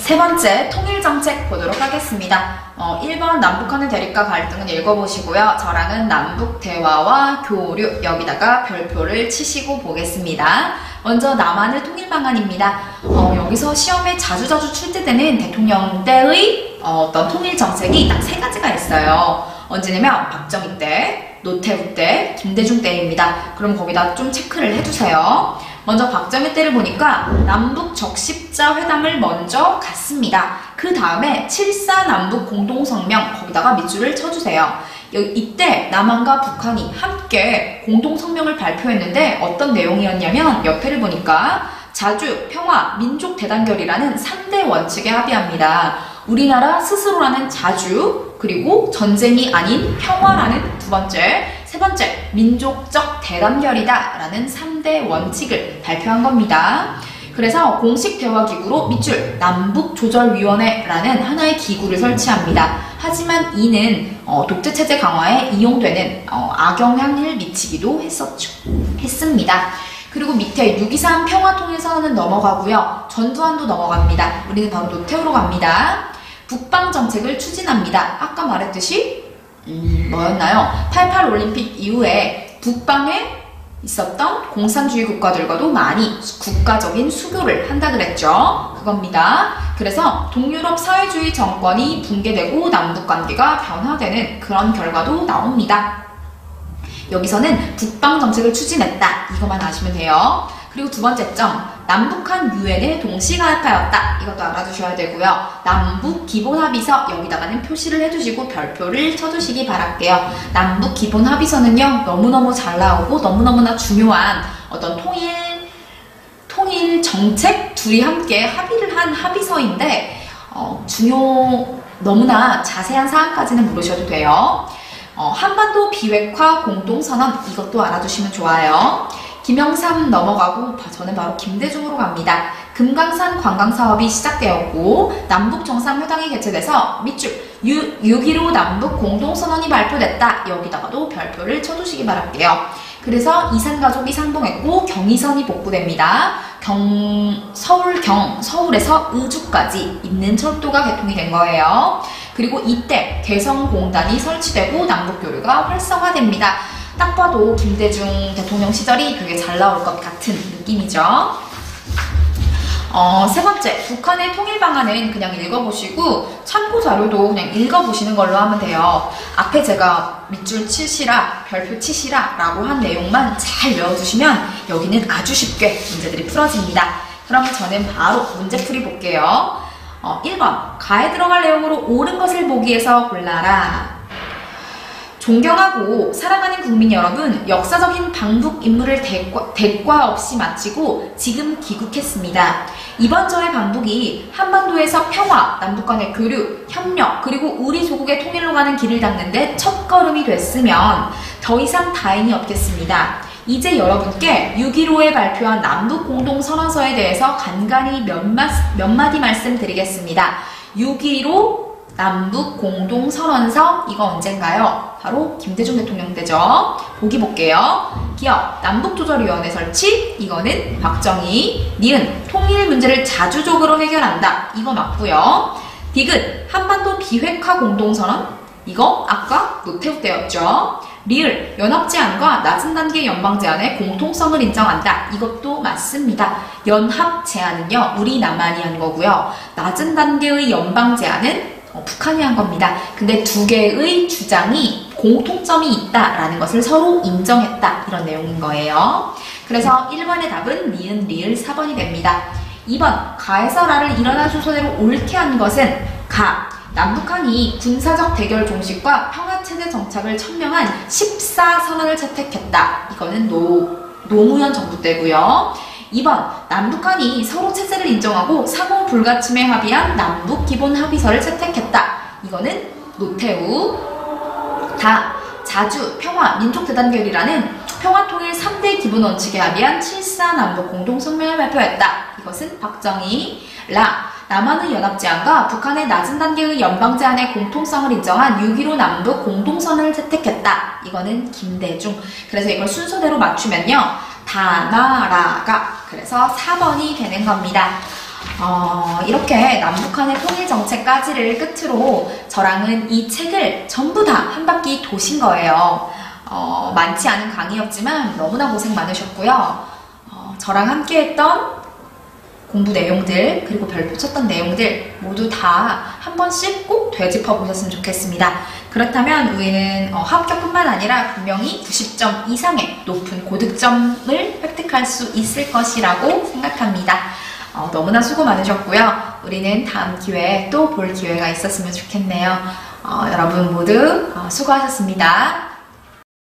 세 번째 통일정책 보도록 하겠습니다. 1번 남북한의 대립과 갈등은 읽어보시고요. 저랑은 남북 대화와 교류 여기다가 별표를 치시고 보겠습니다. 먼저 남한의 통일 방안입니다. 여기서 시험에 자주자주 출제되는 대통령 때의 어떤 통일 정책이 딱 세 가지가 있어요. 언제냐면 박정희 때, 노태우 때, 김대중 때입니다. 그럼 거기다 좀 체크를 해주세요. 먼저 박정희 때를 보니까 남북 적십자 회담을 먼저 갔습니다. 그 다음에 7.4 남북 공동성명 거기다가 밑줄을 쳐주세요. 이때 남한과 북한이 함께 공동성명을 발표했는데 어떤 내용이었냐면 옆에를 보니까 자주, 평화, 민족 대단결이라는 3대 원칙에 합의합니다. 우리나라 스스로라는 자주, 그리고 전쟁이 아닌 평화라는 두 번째, 세 번째, 민족적 대단결이다 라는 3대 원칙을 발표한 겁니다. 그래서 공식 대화기구로 밑줄 남북조절위원회라는 하나의 기구를 설치합니다. 하지만 이는 독재체제 강화에 이용되는 악영향을 미치기도 했습니다. 그리고 밑에 6.23 평화통일선언은 넘어가고요. 전두환도 넘어갑니다. 우리는 바로 노태우로 갑니다. 북방정책을 추진합니다. 아까 말했듯이 뭐였나요? 88 올림픽 이후에 북방에 있었던 공산주의 국가들과도 많이 국가적인 수교를 한다 그랬죠. 그겁니다. 그래서 동유럽 사회주의 정권이 붕괴되고 남북관계가 변화되는 그런 결과도 나옵니다. 여기서는 북방정책을 추진했다. 이것만 아시면 돼요. 그리고 두 번째 점, 남북한 유엔에 동시 가입하였다. 이것도 알아두셔야 되고요. 남북기본합의서 여기다가는 표시를 해주시고 별표를 쳐주시기 바랄게요. 남북기본합의서는요 너무너무 잘 나오고 너무너무나 중요한 어떤 통일 정책 둘이 함께 합의를 한 합의서인데 너무나 자세한 사항까지는 모르셔도 돼요. 한반도 비핵화 공동선언 이것도 알아두시면 좋아요. 김영삼 넘어가고 저는 바로 김대중으로 갑니다. 금강산 관광사업이 시작되었고 남북정상회담이 개최돼서 밑줄 6.15 남북 공동선언이 발표됐다. 여기다가도 별표를 쳐주시기 바랄게요. 그래서 이산가족이 상봉했고 경의선이 복구됩니다. 서울에서 의주까지 있는 철도가 개통이 된 거예요. 그리고 이때 개성공단이 설치되고 남북교류가 활성화됩니다. 딱 봐도 김대중 대통령 시절이 되게 잘 나올 것 같은 느낌이죠. 세 번째, 북한의 통일 방안은 그냥 읽어보시고 참고 자료도 그냥 읽어보시는 걸로 하면 돼요. 앞에 제가 밑줄 치시라, 별표 치시라 라고 한 내용만 잘 외워두시면 여기는 아주 쉽게 문제들이 풀어집니다. 그럼 저는 바로 문제풀이 볼게요. 1번, 가에 들어갈 내용으로 옳은 것을 보기 위해서 골라라. 존경하고 사랑하는 국민 여러분, 역사적인 방북 임무를 대과 없이 마치고 지금 귀국했습니다. 이번 저의 방북이 한반도에서 평화, 남북 간의 교류, 협력, 그리고 우리 조국의 통일로 가는 길을 닦는 데 첫걸음이 됐으면 더 이상 다행이 없겠습니다. 이제 여러분께 6.15에 발표한 남북공동선언서에 대해서 간간히 몇 마디 말씀드리겠습니다. 6.15 남북공동선언서 이거 언젠가요? 바로 김대중 대통령 때죠. 보기 볼게요. 기억 남북조절위원회 설치 이거는 박정희. 니은 통일 문제를 자주적으로 해결한다. 이거 맞고요. 디귿 한반도 비핵화 공동선언 이거 아까 노태우 때였죠. 리을 연합제안과 낮은 단계 연방제안의 공통성을 인정한다. 이것도 맞습니다. 연합제안은요 우리 남한이 한 거고요. 낮은 단계의 연방제안은 북한이 한 겁니다. 근데 두 개의 주장이 공통점이 있다라는 것을 서로 인정했다. 이런 내용인 거예요. 그래서 1번의 답은 니은, 리을, 4번이 됩니다. 2번, 가에서 라를 일어난 순서대로 옳게 한 것은 가. 남북한이 군사적 대결 종식과 평화체제 정착을 천명한 14선언을 채택했다. 이거는 노무현 정부 때고요. 2번, 남북한이 서로 체제를 인정하고 상호 불가침에 합의한 남북기본합의서를 채택했다. 이거는 노태우. 다, 자주, 평화, 민족대단결이라는 평화통일 3대 기본원칙에 합의한 7.4 남북공동성명을 발표했다. 이것은 박정희. 라, 남한의 연합제안과 북한의 낮은 단계의 연방제안의 공통성을 인정한 6.15 남북 공동선언을 채택했다. 이거는 김대중. 그래서 이걸 순서대로 맞추면요. 다나라가 그래서 4번이 되는 겁니다. 이렇게 남북한의 통일정책까지를 끝으로 저랑은 이 책을 전부 다 한 바퀴 도신 거예요. 많지 않은 강의였지만 너무나 고생 많으셨고요. 저랑 함께 했던 공부 내용들 그리고 별표 쳤던 내용들 모두 다 한 번씩 꼭 되짚어 보셨으면 좋겠습니다. 그렇다면 우리는 합격뿐만 아니라 분명히 90점 이상의 높은 고득점을 획득할 수 있을 것이라고 생각합니다. 너무나 수고 많으셨고요. 우리는 다음 기회에 또 볼 기회가 있었으면 좋겠네요. 여러분 모두 수고하셨습니다.